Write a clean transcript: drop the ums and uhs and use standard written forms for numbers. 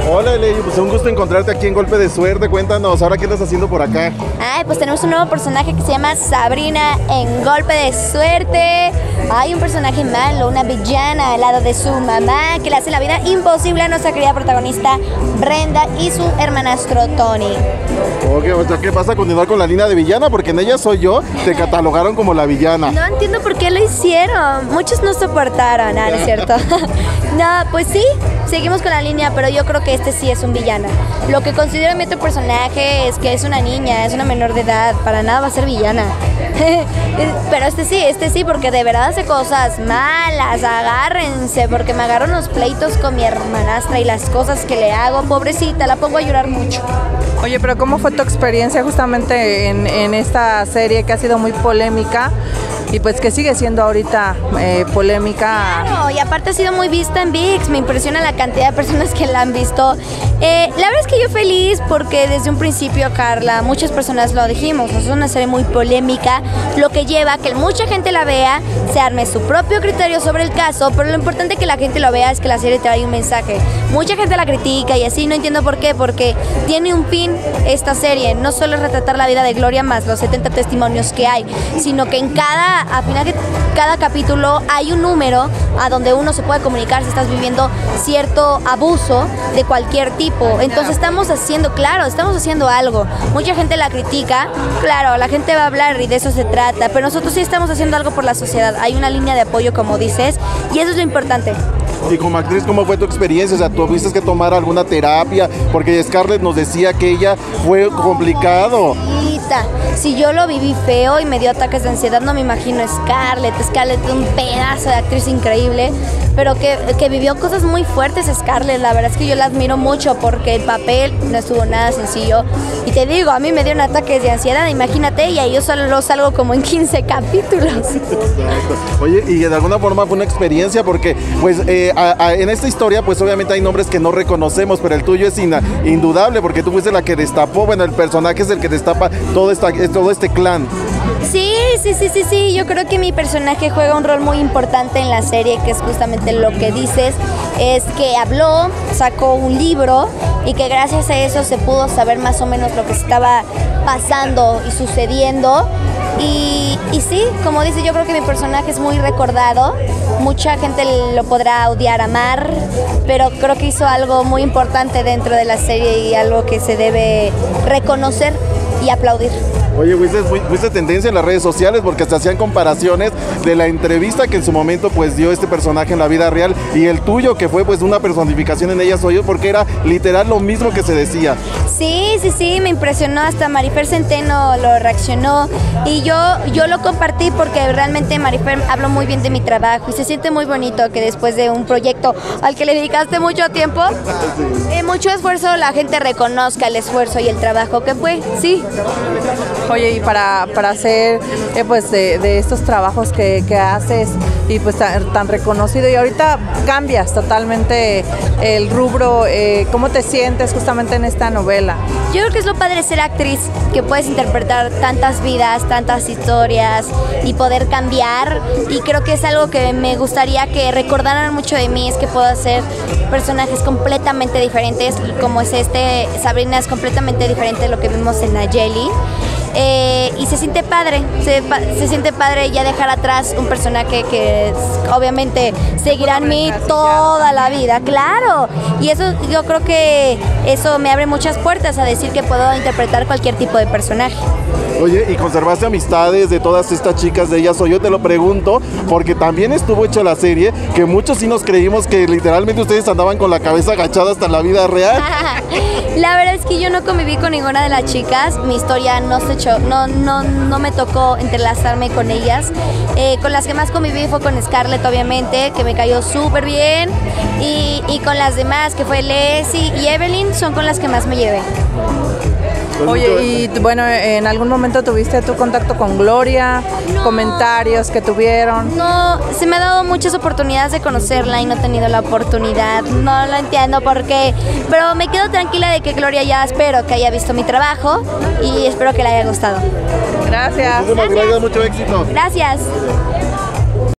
Hola, Ley, pues un gusto encontrarte aquí en Golpe de Suerte. Cuéntanos, ¿ahora qué estás haciendo por acá? Ay, pues tenemos un nuevo personaje que se llama Sabrina en Golpe de Suerte. Hay un personaje malo, una villana al lado de su mamá que le hace la vida imposible a nuestra querida protagonista Brenda y su hermanastro Tony. Ok, o sea, ¿qué vas a continuar con la línea de villana? Porque en Ella Soy Yo te catalogaron como la villana. No entiendo por qué lo hicieron. Muchos no soportaron, ¿no es cierto? No, pues sí, seguimos con la línea, pero yo creo que este sí es un villano. Lo que considero mi otro personaje es que es una niña, es una menor de edad, para nada va a ser villana. Pero este sí, porque de verdad hace cosas malas, agárrense, porque me agarro unos pleitos con mi hermanastra y las cosas que le hago, pobrecita, la pongo a llorar mucho. Oye, pero ¿cómo fue tu experiencia justamente en esta serie que ha sido muy polémica y pues que sigue siendo ahorita polémica? Claro, y aparte ha sido muy vista en ViX, me impresiona la cantidad de personas que la han visto. La verdad es que yo feliz porque desde un principio, Carla, muchas personas lo dijimos, es una serie muy polémica, lo que lleva a que mucha gente la vea, se arme su propio criterio sobre el caso, pero lo importante que la gente lo vea es que la serie trae un mensaje. Mucha gente la critica y así, no entiendo por qué, porque tiene un fin esta serie, no solo es retratar la vida de Gloria más los 70 testimonios que hay, sino que al final de cada capítulo hay un número a donde uno se puede comunicar si estás viviendo cierto abuso de cualquier tipo. Entonces estamos haciendo algo. Mucha gente la critica, claro, la gente va a hablar y de eso se trata, pero nosotros sí estamos haciendo algo por la sociedad. Hay una línea de apoyo, como dices, y eso es lo importante. Y como actriz, ¿cómo fue tu experiencia? O sea, ¿tuviste que tomar alguna terapia? Porque Scarlett nos decía que ella fue complicado. Si yo lo viví feo y me dio ataques de ansiedad, no me imagino Scarlett es un pedazo de actriz increíble, pero que vivió cosas muy fuertes Scarlett. La verdad es que yo la admiro mucho porque el papel no estuvo nada sencillo. Y te digo, a mí me dieron ataques de ansiedad, imagínate, y ahí yo solo salgo como en 15 capítulos. Exacto. Oye, y de alguna forma fue una experiencia porque, pues, en esta historia, pues obviamente hay nombres que no reconocemos, pero el tuyo es indudable porque tú fuiste la que destapó, bueno, el personaje es el que destapa todo este clan. Sí, yo creo que mi personaje juega un rol muy importante en la serie, que es justamente lo que dices, es que habló, sacó un libro y que gracias a eso se pudo saber más o menos lo que estaba pasando y sucediendo. Y sí, como dice, yo creo que mi personaje es muy recordado, mucha gente lo podrá odiar, amar, pero creo que hizo algo muy importante dentro de la serie y algo que se debe reconocer y aplaudir. Oye, fuiste tendencia en las redes sociales porque se hacían comparaciones de la entrevista que en su momento pues dio este personaje en la vida real y el tuyo que fue pues una personificación en Ella Soy Yo porque era literal lo mismo que se decía. Sí, me impresionó, hasta Marifer Centeno lo reaccionó y yo lo compartí porque realmente Marifer habló muy bien de mi trabajo y se siente muy bonito que después de un proyecto al que le dedicaste mucho tiempo, mucho esfuerzo, la gente reconozca el esfuerzo y el trabajo que fue, sí. Oye, y para hacer pues de estos trabajos que haces y pues tan reconocido y ahorita cambias totalmente el rubro, ¿cómo te sientes justamente en esta novela? Yo creo que es lo padre de ser actriz, que puedes interpretar tantas vidas, tantas historias y poder cambiar, y creo que es algo que me gustaría que recordaran mucho de mí, es que puedo hacer personajes completamente diferentes, como es Sabrina es completamente diferente de lo que vimos en Nayeli. Y se siente padre, se siente padre ya dejar atrás un personaje que obviamente seguirá en mí toda la vida, claro, y eso yo creo que eso me abre muchas puertas a decir que puedo interpretar cualquier tipo de personaje. Oye, ¿y conservaste amistades de todas estas chicas de Ella Soy Yo? Te lo pregunto porque también estuvo hecha la serie que muchos sí nos creímos que literalmente ustedes andaban con la cabeza agachada hasta la vida real. La verdad es que yo no conviví con ninguna de las chicas, mi historia no me tocó entrelazarme con ellas. Con las que más conviví fue con Scarlett, obviamente, que me cayó súper bien, y con las demás, que fue Leslie y Evelyn, son con las que más me llevé. Oye, y bueno, ¿en algún momento tuviste tu contacto con Gloria? No. ¿Comentarios que tuvieron? No, se me ha dado muchas oportunidades de conocerla y no he tenido la oportunidad. No lo entiendo por qué, pero me quedo tranquila de que Gloria ya espero que haya visto mi trabajo y espero que le haya gustado. Gracias. Gracias, mucho éxito. Gracias.